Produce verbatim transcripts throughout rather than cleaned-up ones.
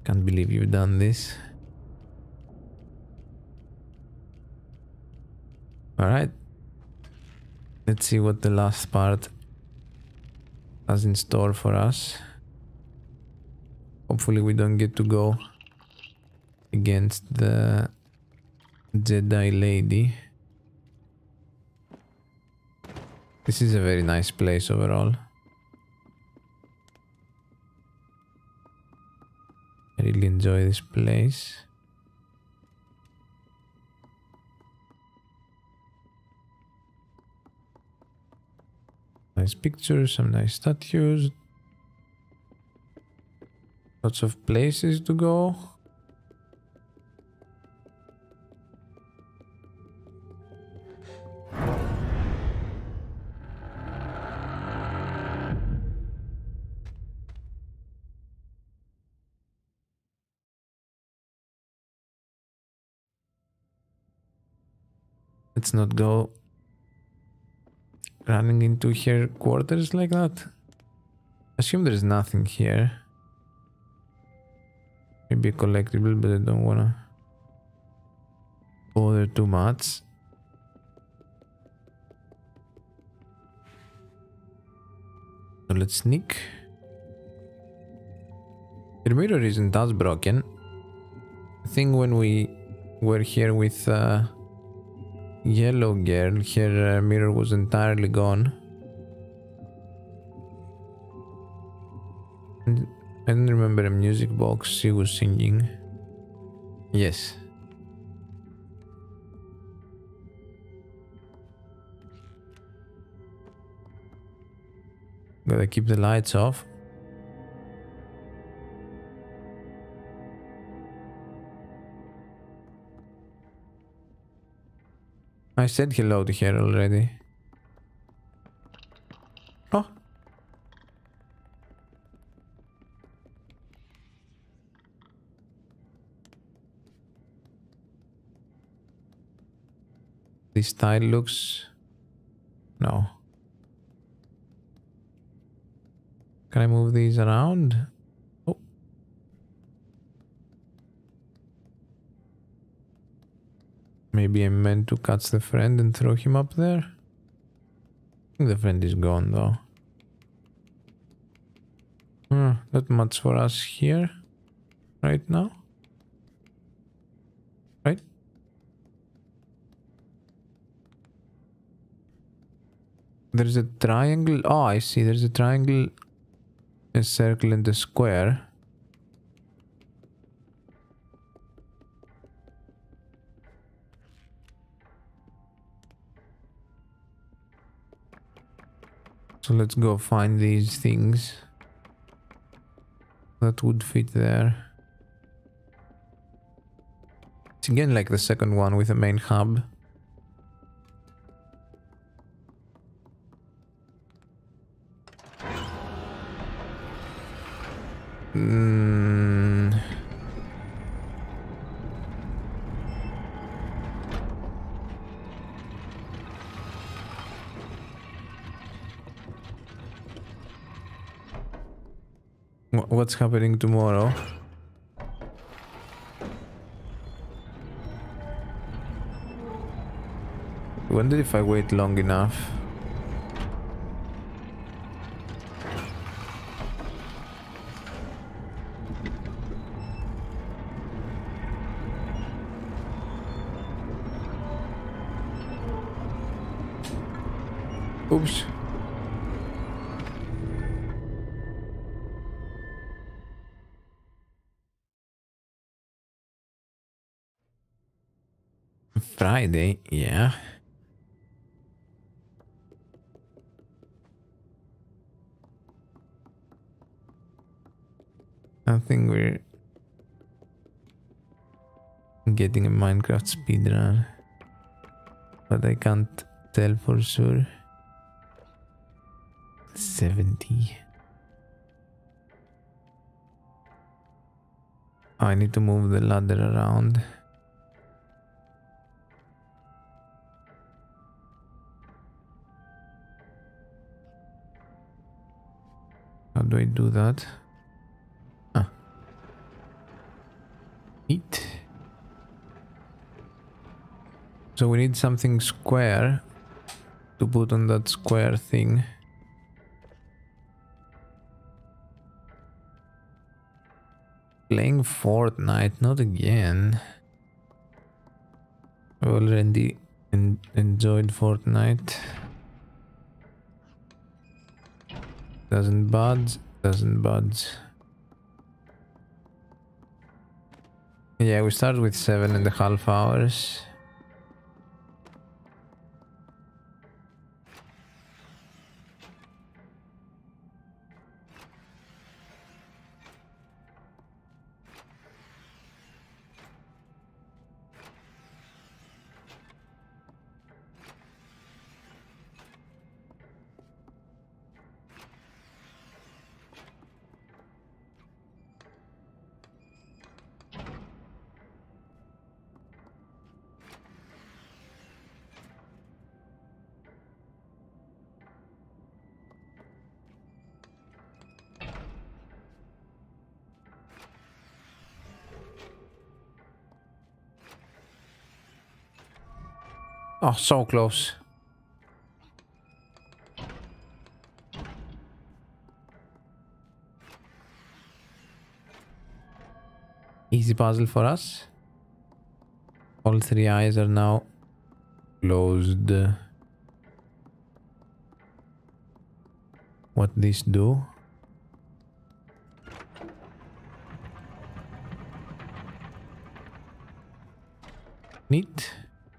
Can't believe you've done this. Alright. Let's see what the last part has in store for us. Hopefully we don't get to go against the Jedi lady. This is a very nice place overall. I really enjoy this place. Nice pictures, some nice statues. Lots of places to go. Let's not go running into her quarters like that. Assume there's nothing here. Maybe a collectible, but I don't wanna bother too much. So let's sneak. The mirror isn't as broken. I think when we were here with uh, Yellow Girl, her uh, mirror was entirely gone. And I don't remember a music box she was singing. Yes. Gotta keep the lights off. I said hello to her already. Oh. This tile looks... No. Can I move these around? Oh. Maybe I meant to catch the friend and throw him up there. I think the friend is gone though. Hmm, not much for us here right now. Right? There's a triangle. Oh, I see. There's a triangle, a circle, and a square. So let's go find these things that would fit there. It's again like the second one with a main hub. Mm. What's happening tomorrow? I wonder if I wait long enough. Oops. Friday, yeah. I think we're getting a Minecraft speedrun, but I can't tell for sure. seventy. I need to move the ladder around. How do I do that? Ah. Neat. So we need something square to put on that square thing. Playing Fortnite, not again. I already en enjoyed Fortnite. Doesn't budge, doesn't budge. Yeah, we start with seven and a half hours. Oh, so close. Easy puzzle for us. All three eyes are now closed. What this do? Neat.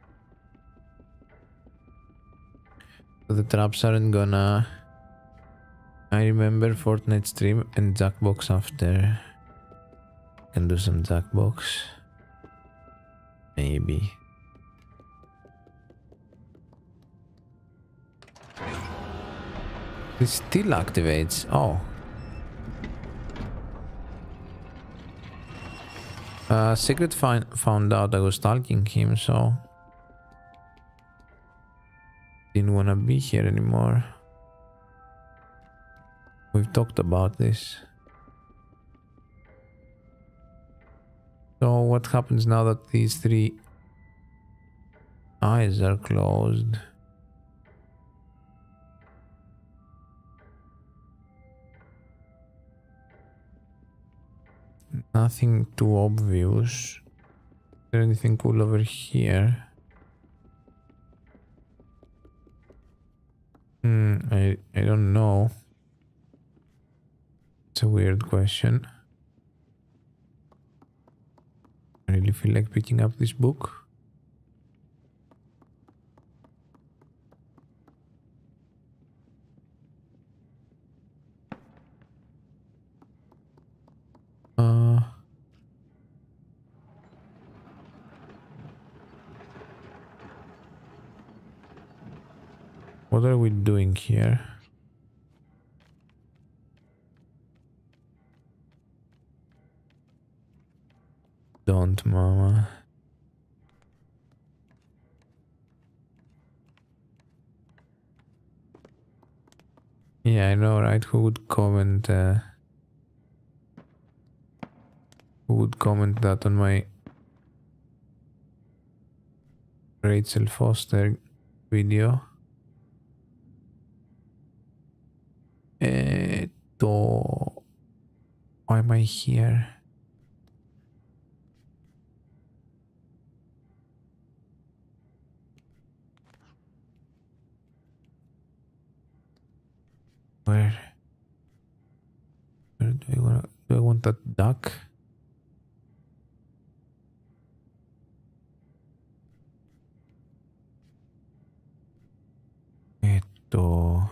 So the traps aren't gonna... I remember Fortnite stream and Jackbox after. Can do some Jackbox. Maybe. It still activates. Oh. Uh, Secret find, found out I was stalking him, so... Didn't wanna be here anymore. We've talked about this. So what happens now that these three eyes are closed? Nothing too obvious. Is there anything cool over here? Hmm, I, I don't know. It's a weird question. I really feel like picking up this book. Uh, what are we doing here? Don't, mama. Yeah, I know, right? Who would comment? Uh, who would comment that on my Rachel Foster video? Eto. Why am I here? Where? Where do I want? Do I want that duck? Eto.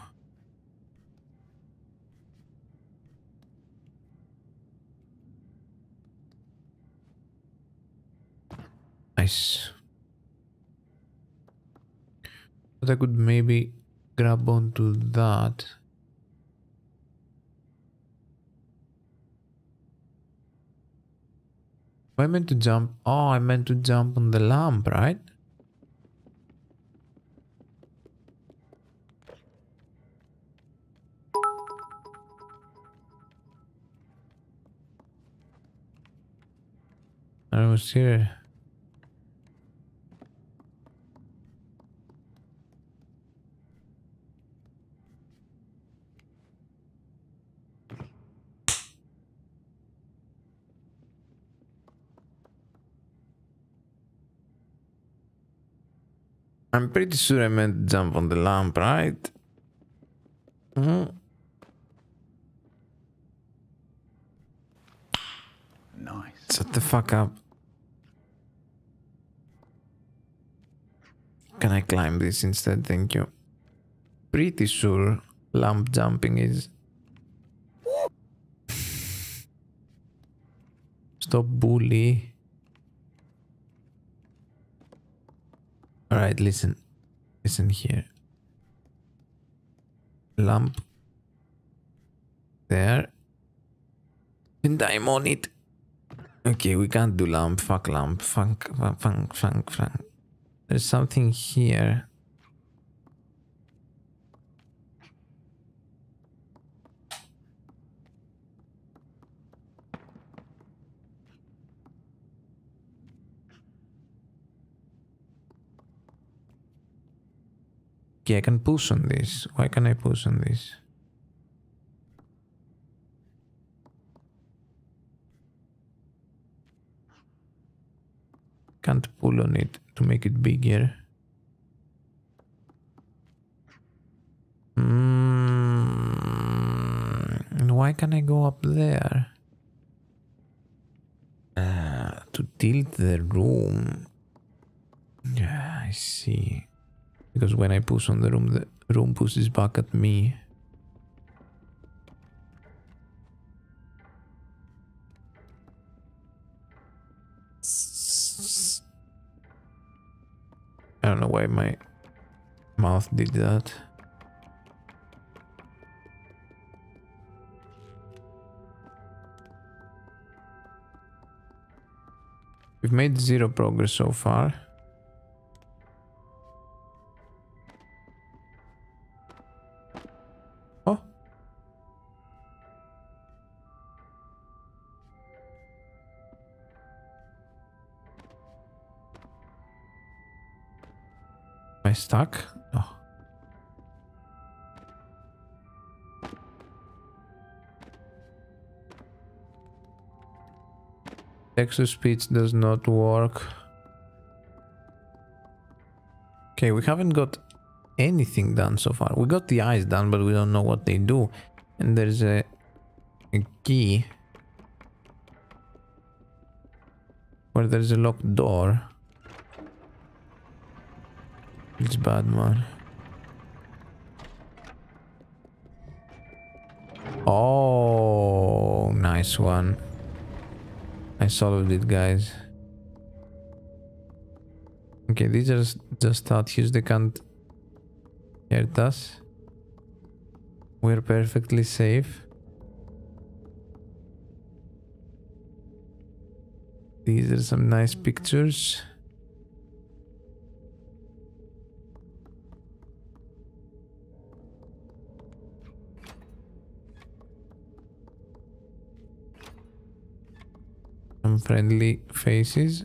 Nice. But I could maybe grab onto that. I meant to jump. Oh, I meant to jump on the lamp, right? I was here. I'm pretty sure I meant to jump on the lamp, right? Mm. Nice. Shut the fuck up. Can I climb this instead? Thank you. Pretty sure lamp jumping is... Stop bully. Alright, listen. Listen here. Lamp. There. And I'm on it. Okay, we can't do lamp. Fuck lamp. Funk, funk, funk, funk, funk. There's something here. Okay, I can push on this. Why can I push on this? Can't pull on it to make it bigger. Mm, and why can I go up there? Uh, to tilt the room. Yeah, I see. Because when I push on the room, the room pushes back at me. I don't know why my mouth did that. We've made zero progress so far. Oh. Am I stuck? No. Text to speech does not work. Okay, we haven't got anything done so far. We got the eyes done, but we don't know what they do. And there's a, a key where there's a locked door. It's bad, man. Oh, nice one. I solved it, guys. Okay, these are just statues. They can't hurt us. We're perfectly safe. These are some nice pictures. Some friendly faces.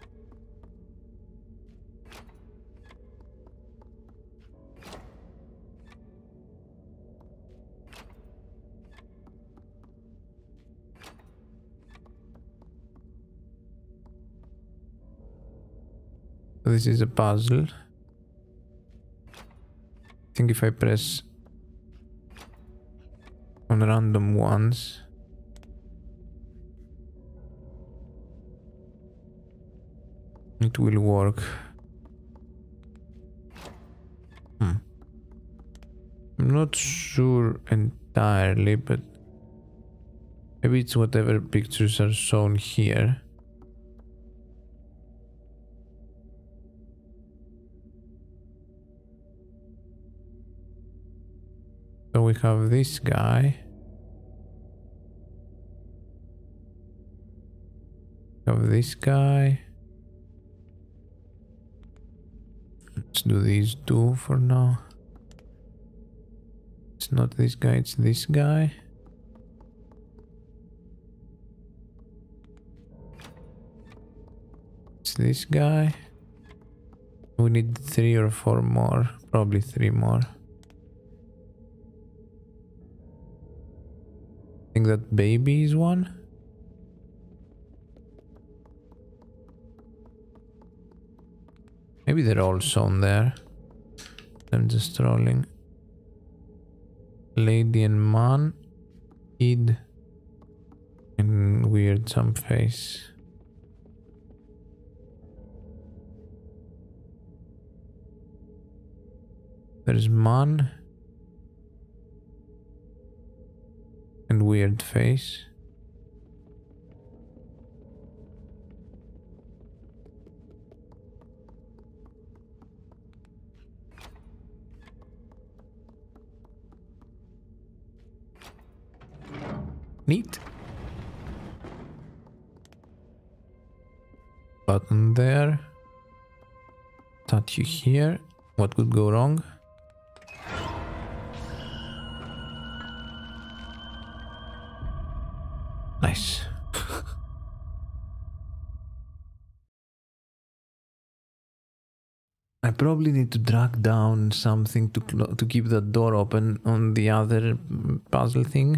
This is a puzzle. I think if I press on random ones, it will work. Hmm. I'm not sure entirely, but maybe it's whatever pictures are shown here. So we have this guy. We have this guy. Let's do these two for now. It's not this guy, it's this guy. It's this guy. We need three or four more. Probably three more. I think that baby is one. Maybe they're all shown there. I'm just trolling. Lady and man. Kid. And weird some face. There's man. And weird face. Neat. Button there. Touch you here. What could go wrong? Nice. I probably need to drag down something to to keep the door open on the other puzzle thing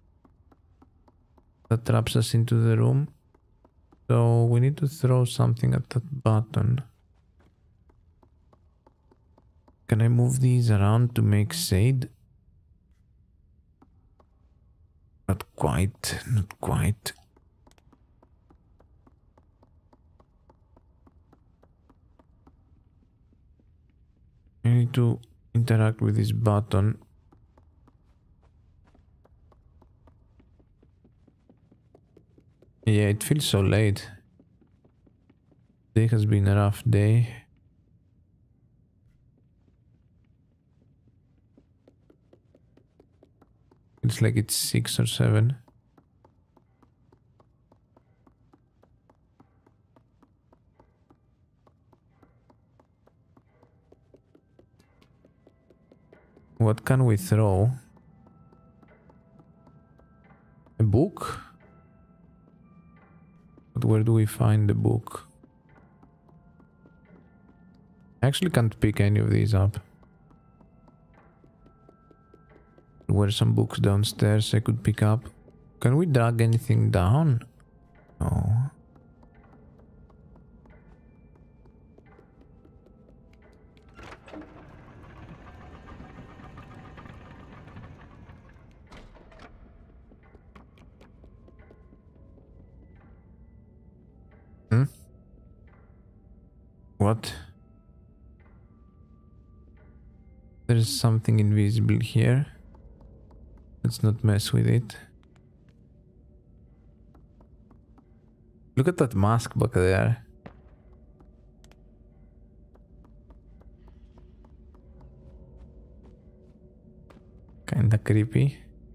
that traps us into the room. So we need to throw something at that button. Can I move these around to make shade? Not quite, not quite. I need to interact with this button. Yeah, it feels so late. Day has been a rough day. It's like it's six or seven. What can we throw? A book? But where do we find the book? I actually can't pick any of these up. There were some books downstairs I could pick up. Can we drag anything down? No. Hmm? What? There's something invisible here. Let's not mess with it. Look at that mask back there. Kinda creepy.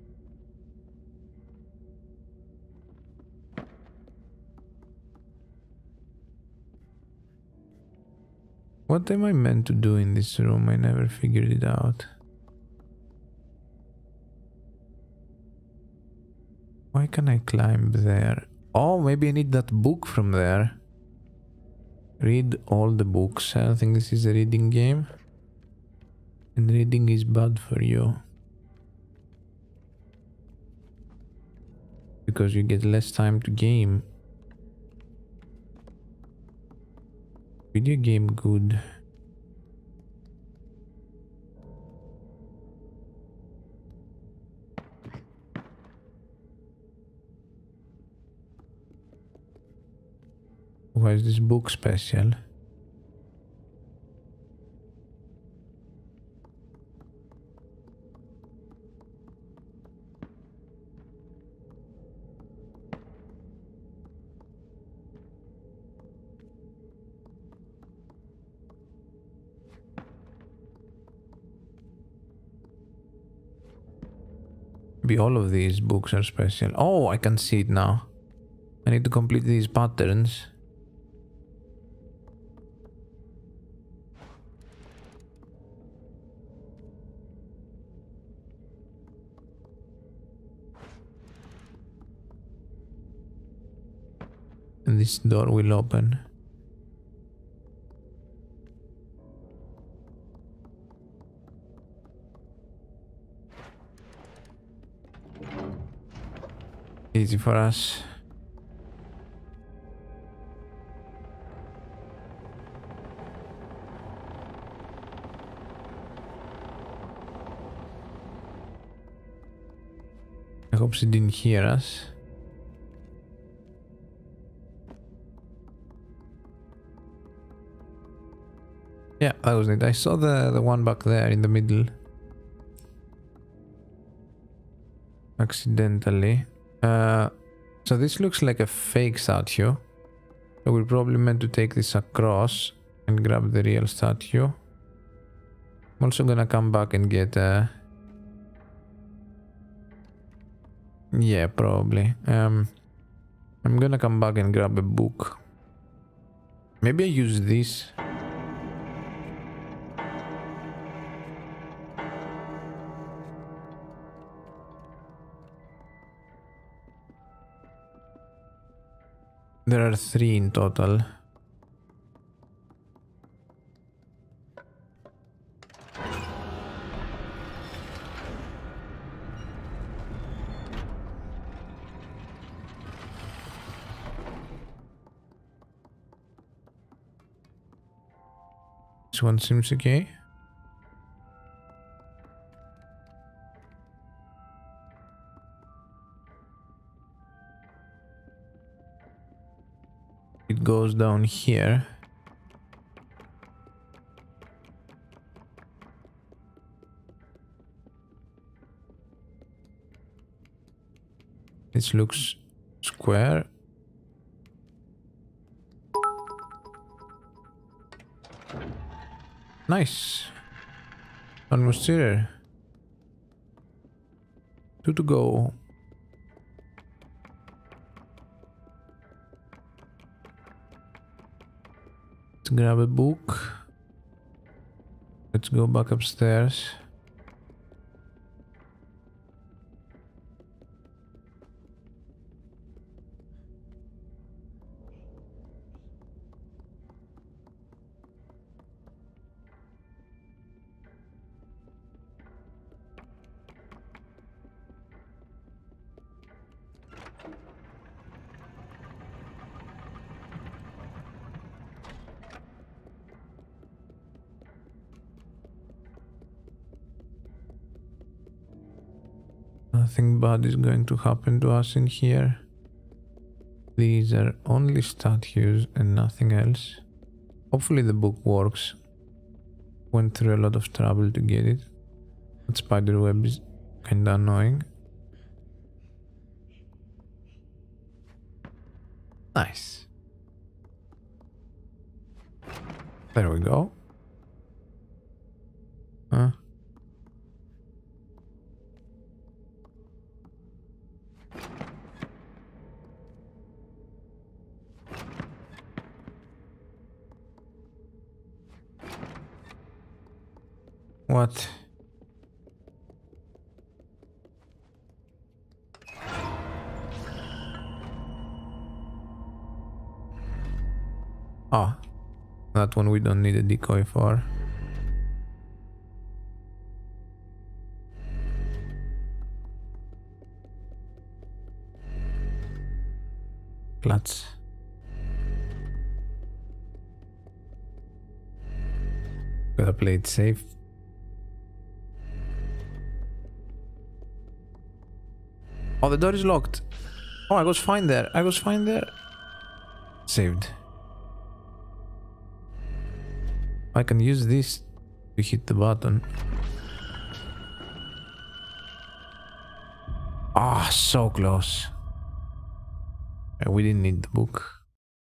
What am I meant to do in this room? I never figured it out. Why can I climb there? Oh, maybe I need that book from there. Read all the books. I don't think this is a reading game. And reading is bad for you. Because you get less time to game. Video game good. Why is this book special? Maybe all of these books are special. Oh, I can see it now. I need to complete these patterns. And this door will open. Easy for us. I hope she didn't hear us. Yeah, that was it. I saw the, the one back there in the middle. Accidentally. Uh, so this looks like a fake statue. So we're probably meant to take this across and grab the real statue. I'm also gonna come back and get a... Yeah, probably. Um, I'm gonna come back and grab a book. Maybe I use this. There are three in total. This one seems okay. It goes down here. This looks square. Nice. Almost there. Two to go. Let's grab a book. Let's go back upstairs. Nothing bad is going to happen to us in here. These are only statues and nothing else. Hopefully the book works. Went through a lot of trouble to get it. That spider web is kinda annoying. Nice. There we go. Huh? What? Oh, that one we don't need a decoy for. Clutch. Gotta play it safe. Oh, the door is locked. Oh, I was fine there. I was fine there. Saved. I can use this to hit the button. Ah, oh, so close. We didn't need the book.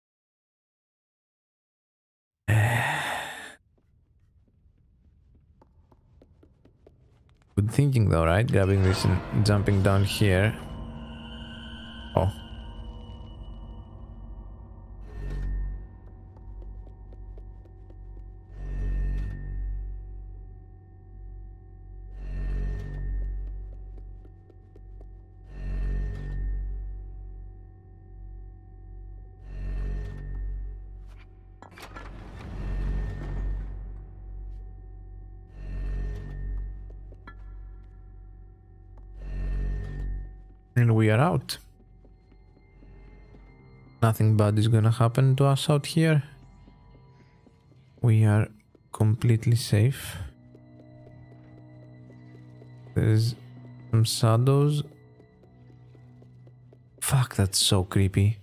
Good thinking though, right? Grabbing this and jumping down here. Oh. And we are out. Nothing bad is gonna happen to us out here. We are completely safe. There's some shadows. Fuck, that's so creepy.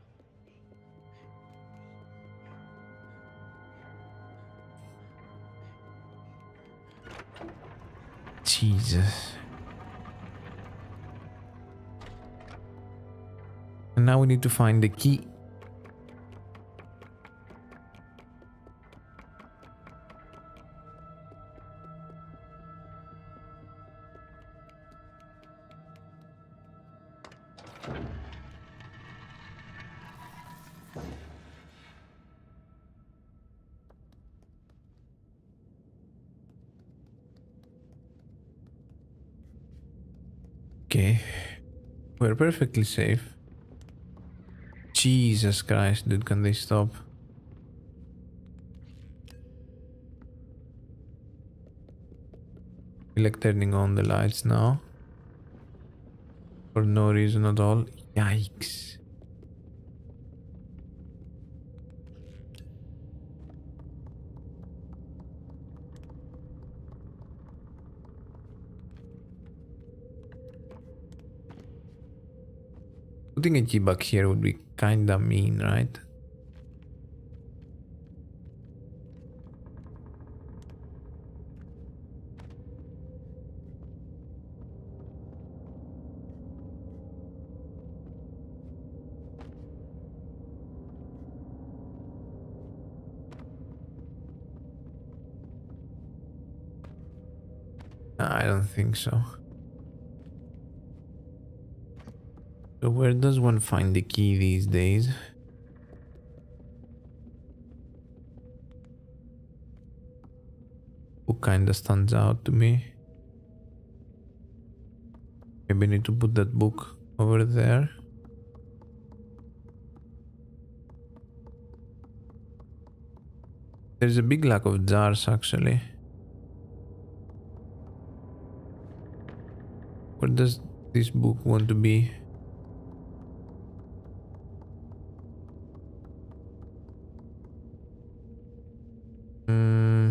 Jesus. And now we need to find the key. Okay. We're perfectly safe. Jesus Christ, dude, can they stop? Feel like turning on the lights now. For no reason at all. Yikes. Putting a key back here would be kinda mean, right? I don't think so. So where does one find the key these days? Who kinda stands out to me? Maybe I need to put that book over there. There's a big lack of jars actually. Where does this book want to be? Hmm.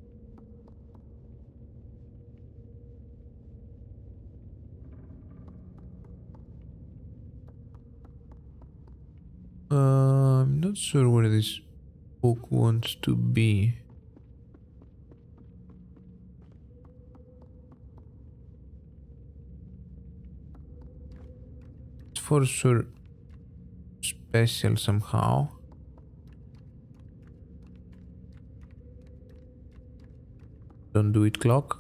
Uh, I'm not sure where this book wants to be. It's for sure special somehow. Don't do it, clock.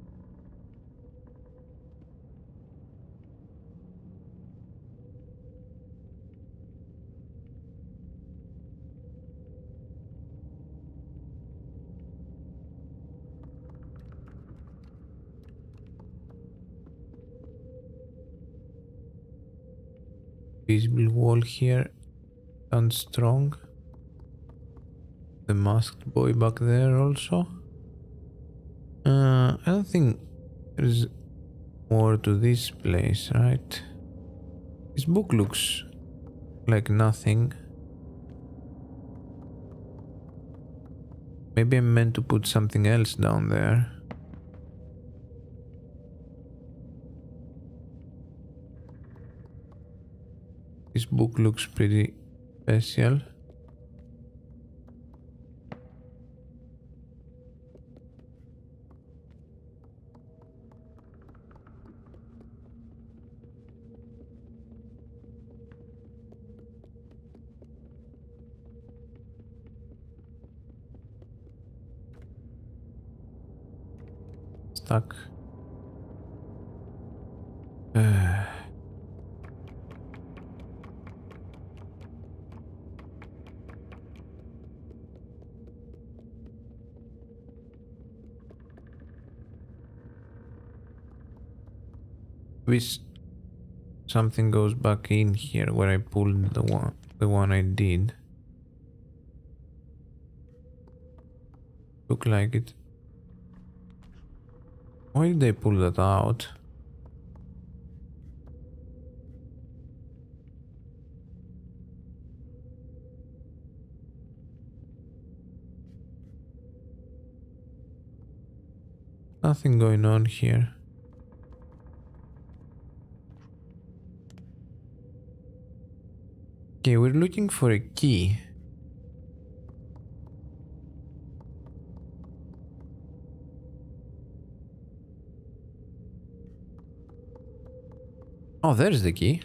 Visible wall here. Sounds strong. The masked boy back there also. Uh, I don't think there's more to this place, right? This book looks like nothing. Maybe I'm meant to put something else down there. This book looks pretty special. Stuck. Uh. Wish something goes back in here where I pulled the one, the one I did. Look like it. Why did they pull that out? Nothing going on here. Okay, we're looking for a key. Oh, there's the key.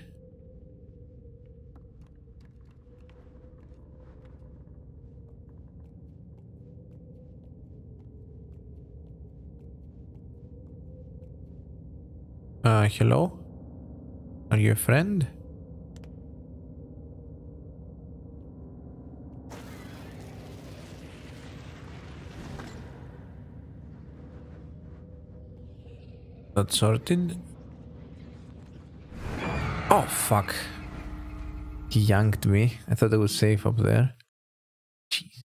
Uh, hello? Are you a friend? Not sorted? Oh, fuck. He yanked me. I thought I was safe up there. Jeez.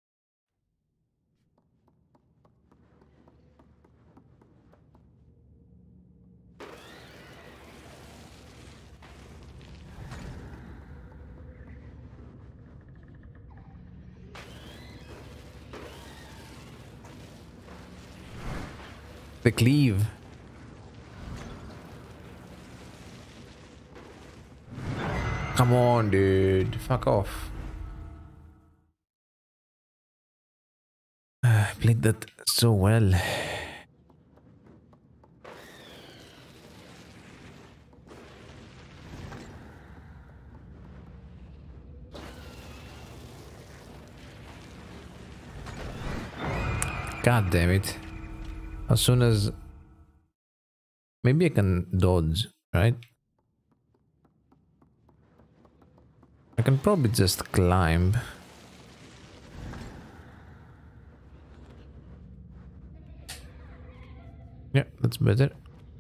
The cleave. Come on, dude. Fuck off. I played that so well. God damn it. As soon as... Maybe I can dodge, right? I can probably just climb. Yeah, that's better.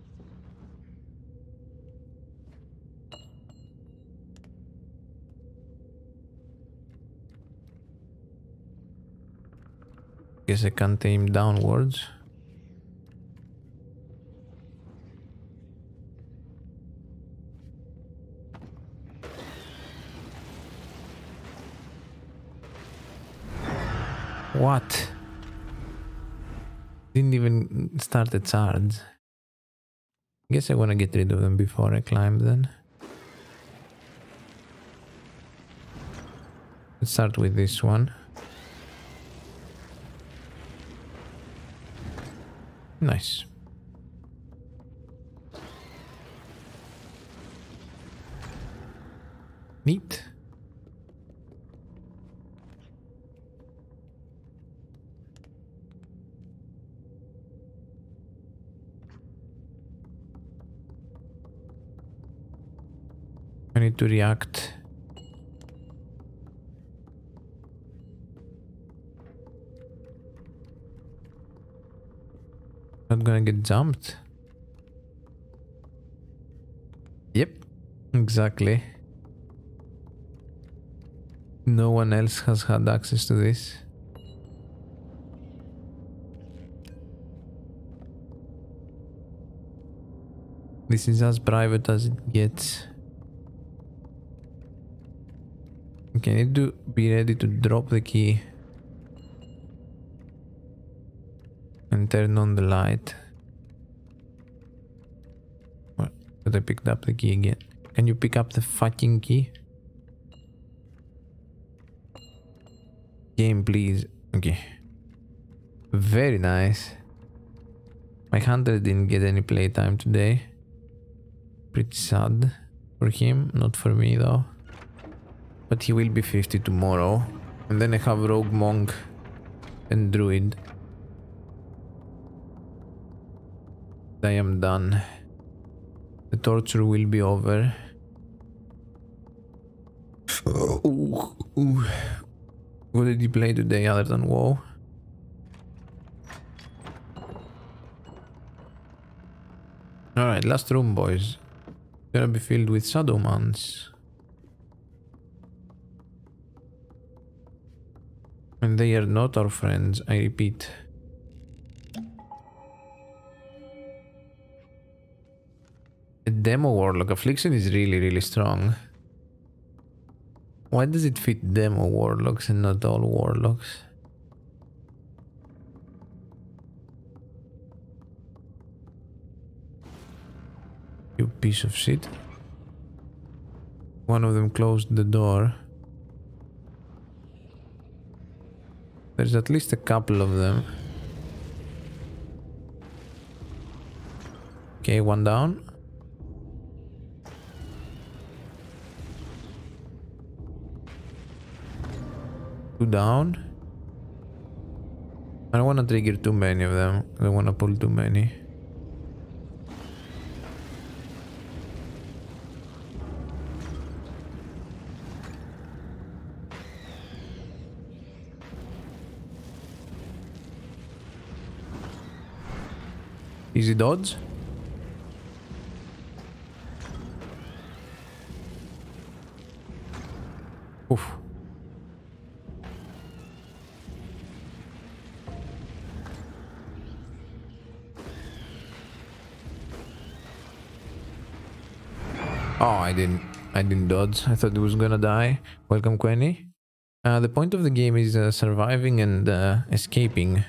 Guess I can't aim downwards. What? Didn't even start a charge. Guess I wanna get rid of them before I climb then. Let's start with this one. Nice. Neat. I need to react. Not gonna get jumped. Yep, exactly. No one else has had access to this. This is as private as it gets. Okay, I need to be ready to drop the key and turn on the light. What? But I picked up the key again. Can you pick up the fucking key? Game, please. Okay. Very nice. My hunter didn't get any playtime today. Pretty sad for him, not for me though. But he will be fifty tomorrow. And then I have Rogue Monk and Druid. I am done. The torture will be over. Ooh, ooh. What did you play today other than WoW? Alright, last room, boys. Gonna be filled with Shadowmans. And they are not our friends, I repeat. A demo warlock. Affliction is really, really strong. Why does it fit demo warlocks and not all warlocks? You piece of shit. One of them closed the door. There's at least a couple of them. Okay, one down. Two down. I don't want to trigger too many of them. I don't want to pull too many. Easy dodge. Oof. Oh, I didn't. I didn't dodge. I thought it was gonna die. Welcome, Quenny. Uh, the point of the game is uh, surviving and uh, escaping.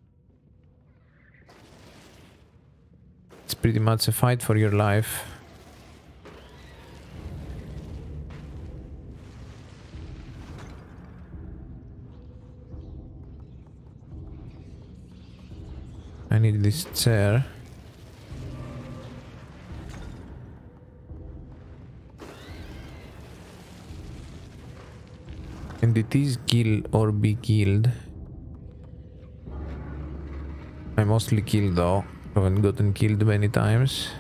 It's pretty much a fight for your life. I need this chair. And it is kill or be killed. I mostly kill though. I haven't gotten killed many times.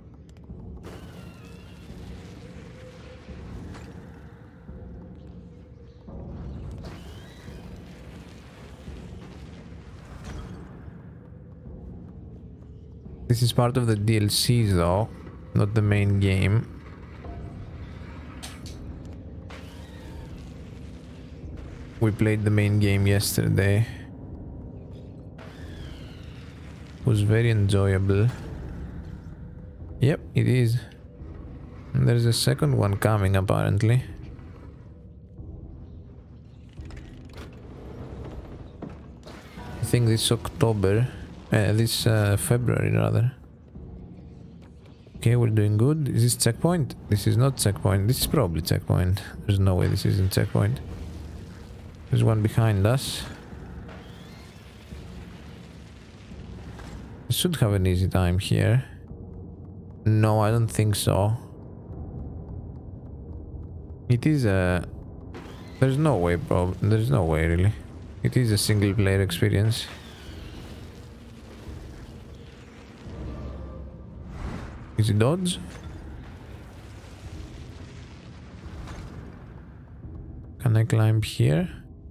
This is part of the D L C though, not the main game. We played the main game yesterday. It was very enjoyable. Yep, it is. And there's a second one coming apparently. I think this October, uh, this uh, February rather. Okay, we're doing good. Is this checkpoint? This is not checkpoint. This is probably checkpoint. There's no way this isn't checkpoint. There's one behind us. I should have an easy time here. No, I don't think so. It is a... There's no way, bro. There's no way, really. It is a single player experience. Is it dodge? Can I climb here?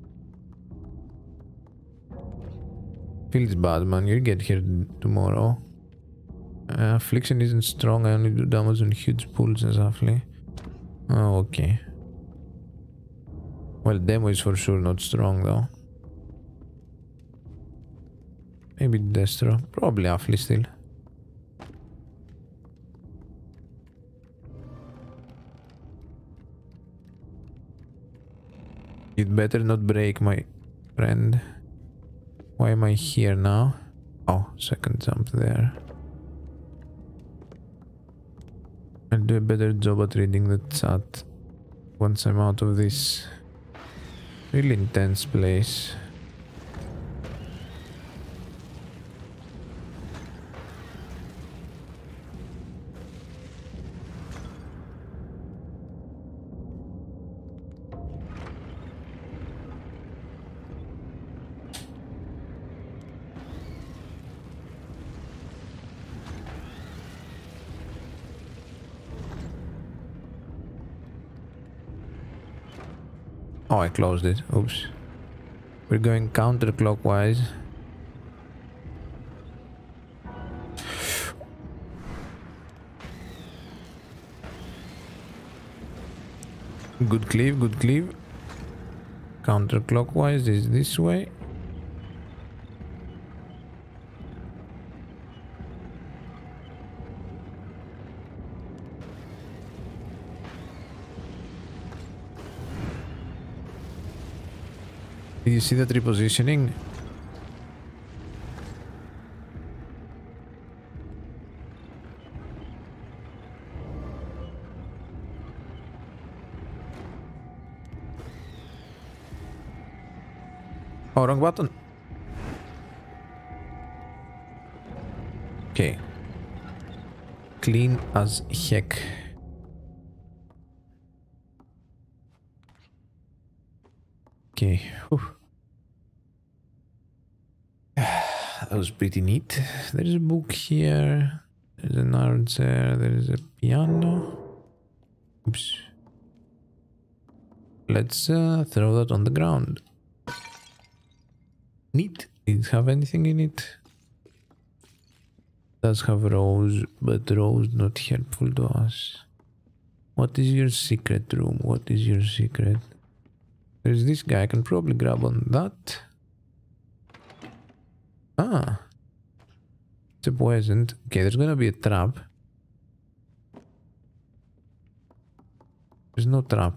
Feels bad, man. You'll get here tomorrow. Uh, affliction isn't strong. I only do damage on huge pools and roughly. Oh, okay. Well, demo is for sure not strong though. Maybe Destro. Probably Affli still. You'd better not break, my friend. Why am I here now? Oh, second jump there. I'll do a better job at reading the chat once I'm out of this really intense place. Oh, I closed it. Oops. We're going counterclockwise. Good cleave, good cleave. Counterclockwise is this way. Did you see that repositioning? Oh, wrong button. Okay. Clean as heck. Okay. Whew. That was pretty neat. There's a book here. There's an armchair. There is a piano. Oops. Let's uh, throw that on the ground. Neat. Did it have anything in it? Does have rose, but rose not helpful to us. What is your secret room? What is your secret? There's this guy. I can probably grab on that. Ah. It's a poisoned. Okay, there's gonna be a trap. There's no trap.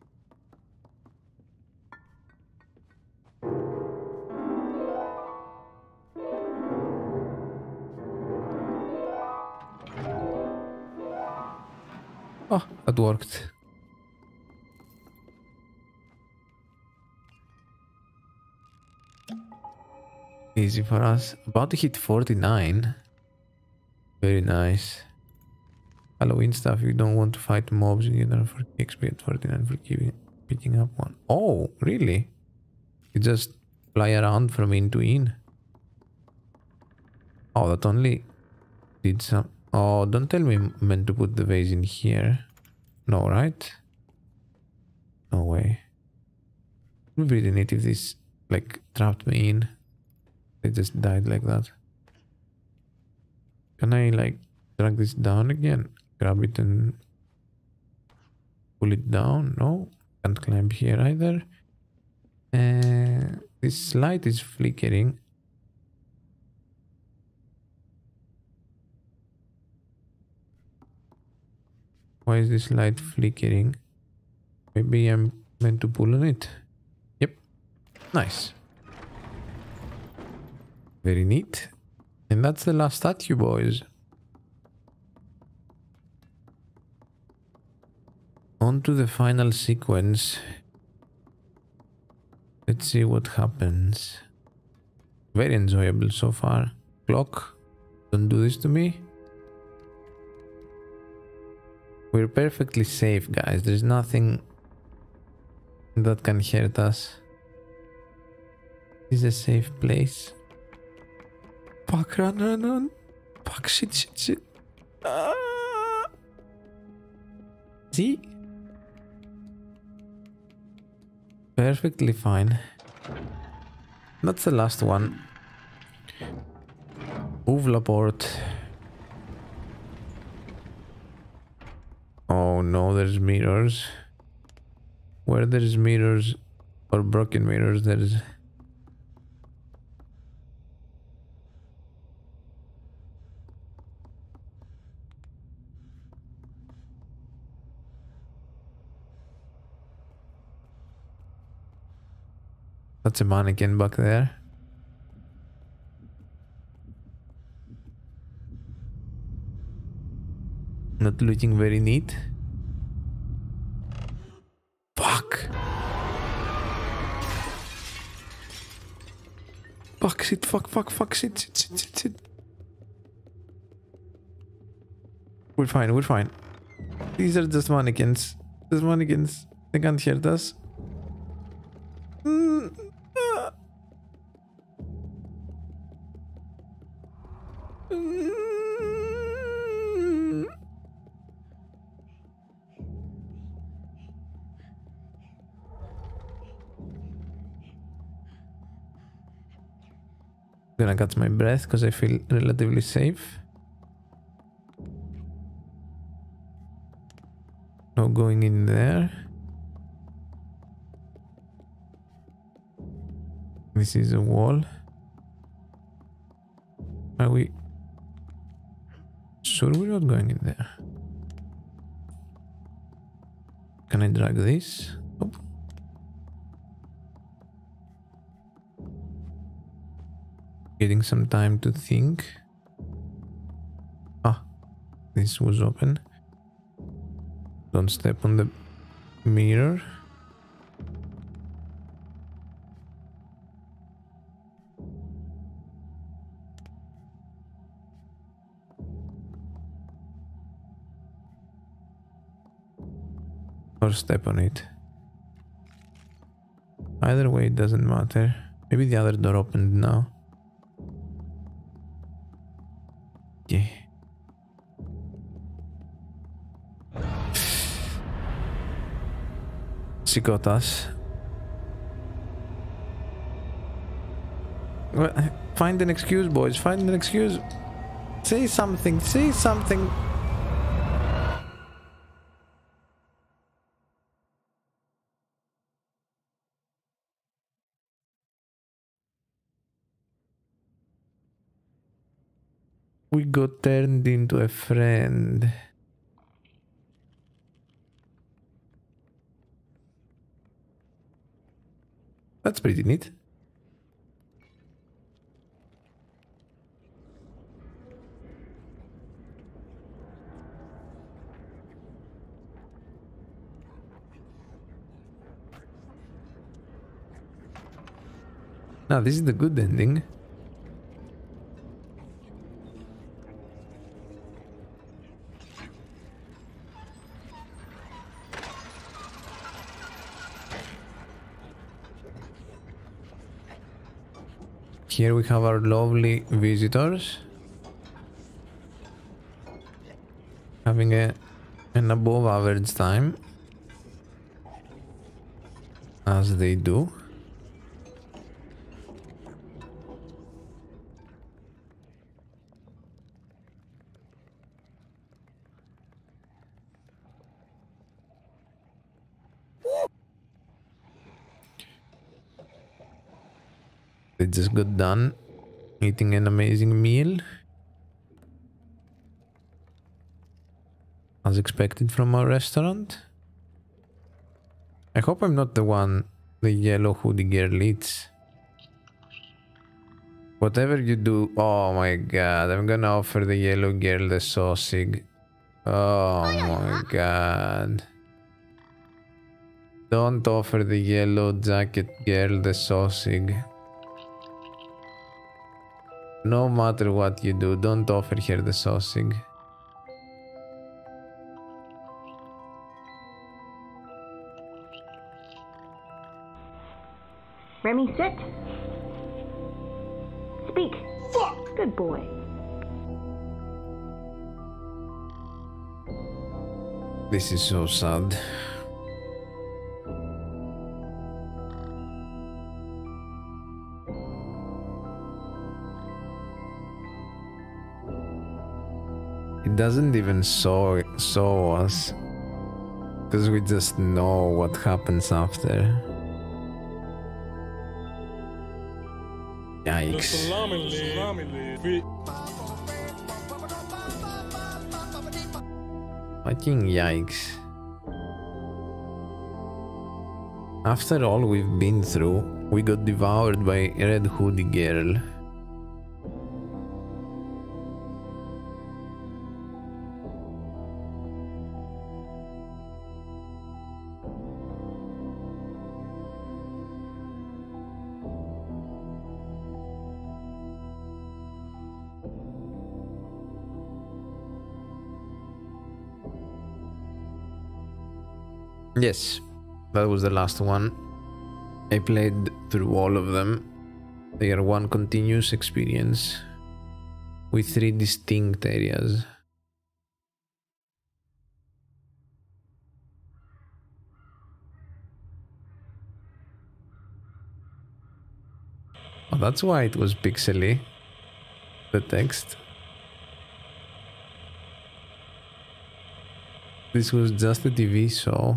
Oh, that worked. Easy for us. About to hit forty-nine. Very nice. Halloween stuff. You don't want to fight mobs. You don't for X P at forty-nine for keeping, picking up one. Oh, really? You just fly around from in to in. Oh, that only did some. Oh, don't tell me I'm meant to put the vase in here. No, right? No way. It would be really neat if this like trapped me in. They just died like that. Can I like drag this down again? Grab it and pull it down? No, can't climb here either. Uh, this light is flickering. Why is this light flickering? Maybe I'm meant to pull on it. Yep. Nice. Very neat. And that's the last statue, boys. On to the final sequence. Let's see what happens. Very enjoyable so far. Clock, don't do this to me. We're perfectly safe, guys. There's nothing that can hurt us. This is a safe place. Fuck, run, run, run. Fuck, shit, shit, shit. Ah. See? Perfectly fine. That's the last one. Ouvre la porte. Oh no, there's mirrors. Where there's mirrors or broken mirrors, there's... That's a mannequin back there. Not looking very neat. Fuck. Fuck, shit, fuck, fuck, fuck, shit, shit, shit, shit, shit. We're fine, we're fine. These are just mannequins. Just mannequins. They can't hurt us. Mm. Ah. Mm. Gonna catch my breath because I feel relatively safe. No going in there. This is a wall. Are we sure we're not going in there? Can I drag this? Nope. Getting some time to think. Ah, this was open. Don't step on the mirror. or step on it. Either way, it doesn't matter. Maybe the other door opened now. Yeah. She got us. Well, find an excuse, boys. Find an excuse. Say something. Say something. We got turned into a friend. That's pretty neat. Now, this is the good ending. Here we have our lovely visitors having a an above average time, as they do. They just got done eating an amazing meal, as expected from our restaurant. I hope I'm not the one the yellow hoodie girl eats. Whatever you do, oh my god, I'm gonna offer the yellow girl the sausage. Oh my god. Don't offer the yellow jacket girl the sausage. No matter what you do, don't offer her the sausage. Remy, sit. Speak. Fuck. Good boy. This is so sad. It doesn't even show, show us, because we just know what happens after. Yikes. Fucking yikes. After all we've been through, we got devoured by a red hoodie girl. Yes, that was the last one. I played through all of them. They are one continuous experience with three distinct areas. Oh, that's why it was pixely, the text. This was just a T V show.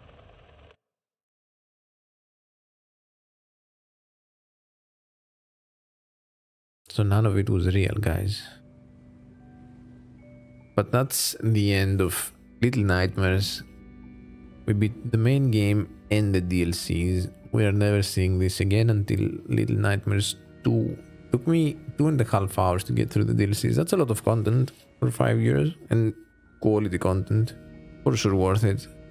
So none of it was real, guys. But that's the end of Little Nightmares. We beat the main game and the D L Cs. We are never seeing this again until Little Nightmares two. Took me two and a half hours to get through the D L Cs. That's a lot of content for five years, and quality content. For sure worth it.